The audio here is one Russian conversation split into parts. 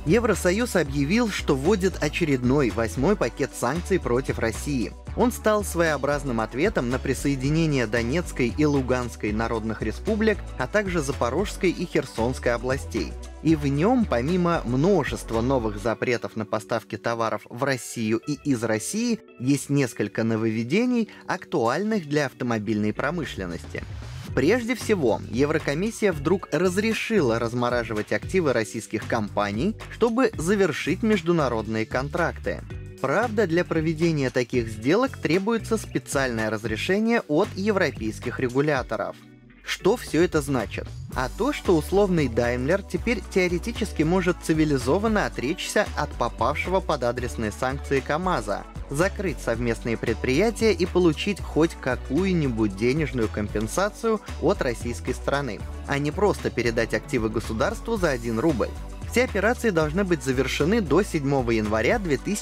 Евросоюз объявил, что вводит очередной 8-й пакет санкций против России. Он стал своеобразным ответом на присоединение Донецкой и Луганской народных республик, а также Запорожской и Херсонской областей. И в нем, помимо множества новых запретов на поставки товаров в Россию и из России, есть несколько нововведений, актуальных для автомобильной промышленности. Прежде всего, Еврокомиссия вдруг разрешила размораживать активы российских компаний, чтобы завершить международные контракты. Правда, для проведения таких сделок требуется специальное разрешение от европейских регуляторов. Что все это значит? А то, что условный Daimler теперь теоретически может цивилизованно отречься от попавшего под адресные санкции КАМАЗа, закрыть совместные предприятия и получить хоть какую-нибудь денежную компенсацию от российской стороны, а не просто передать активы государству за 1 рубль. Все операции должны быть завершены до 7 января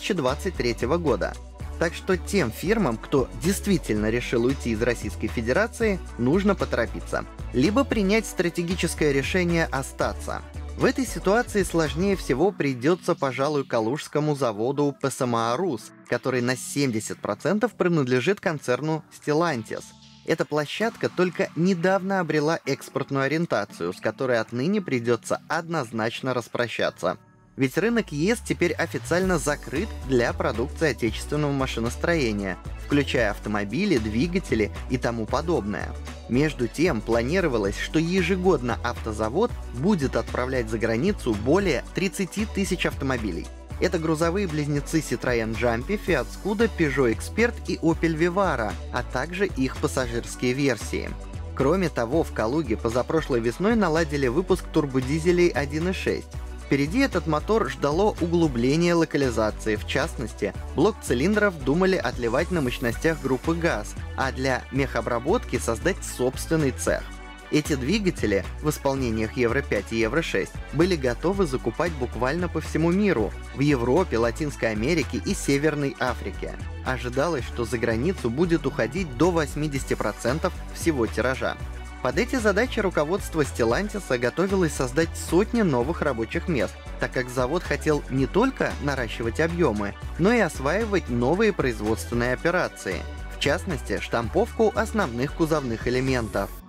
2023 года. Так что тем фирмам, кто действительно решил уйти из Российской Федерации, нужно поторопиться. Либо принять стратегическое решение остаться. В этой ситуации сложнее всего придется, пожалуй, Калужскому заводу ПСМА «Рус», который на 70% принадлежит концерну Stellantis. Эта площадка только недавно обрела экспортную ориентацию, с которой отныне придется однозначно распрощаться. Ведь рынок ЕС теперь официально закрыт для продукции отечественного машиностроения, включая автомобили, двигатели и тому подобное. Между тем, планировалось, что ежегодно автозавод будет отправлять за границу более 30 тысяч автомобилей. Это грузовые близнецы Citroën Jumpy, Fiat Scudo, Peugeot Expert и Opel Vivaro, а также их пассажирские версии. Кроме того, в Калуге позапрошлой весной наладили выпуск турбодизелей 1.6. Впереди этот мотор ждало углубление локализации, в частности, блок цилиндров думали отливать на мощностях группы ГАЗ, а для мехобработки создать собственный цех. Эти двигатели в исполнениях Евро-5 и Евро-6 были готовы закупать буквально по всему миру, в Европе, Латинской Америке и Северной Африке. Ожидалось, что за границу будет уходить до 80% всего тиража. Под эти задачи руководство Stellantis готовилось создать сотни новых рабочих мест, так как завод хотел не только наращивать объемы, но и осваивать новые производственные операции, в частности, штамповку основных кузовных элементов.